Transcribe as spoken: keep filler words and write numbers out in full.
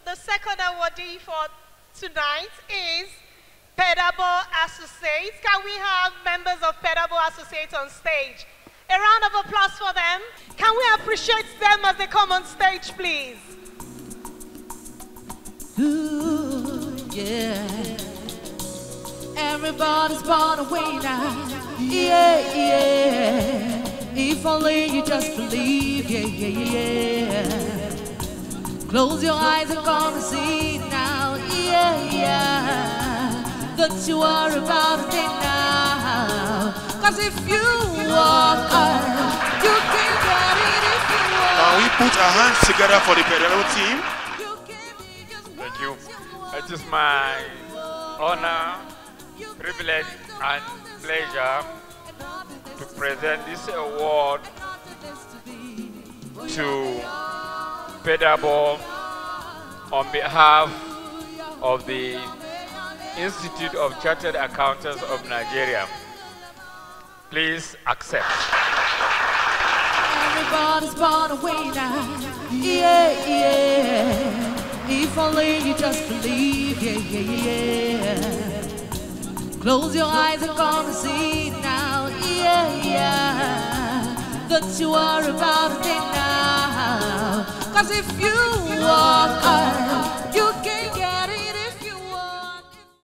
the second awardee for tonight is Pedabo Associates. Can we have members of Pedabo Associates on stage? A round of applause for them. Can we appreciate them as they come on stage, please? Ooh, yeah. Everybody's born away now. Yeah, yeah. If only you just believe, yeah, yeah, yeah. Close your eyes and gonna see now, yeah, yeah. That you are about it now. Cause if you walk out, you can get it if you walk. Now we put our hands together for the Pedabo team. Thank you. It is my honor, privilege, and pleasure to present this award to Pedabo on behalf of the Institute of Chartered Accountants of Nigeria. Please accept. Everybody's born away now. Yeah, yeah. If only you just believe, yeah, yeah, yeah. Close your eyes and gonna see now, yeah, yeah. That you are about it now. Cause if you walk out,